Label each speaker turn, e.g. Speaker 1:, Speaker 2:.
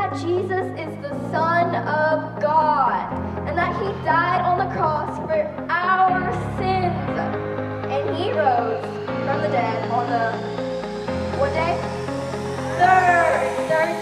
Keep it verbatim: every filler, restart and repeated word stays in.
Speaker 1: that Jesus is the Son of God, and that he died on the cross for our sins, and he rose from the dead on the, what day? Third, third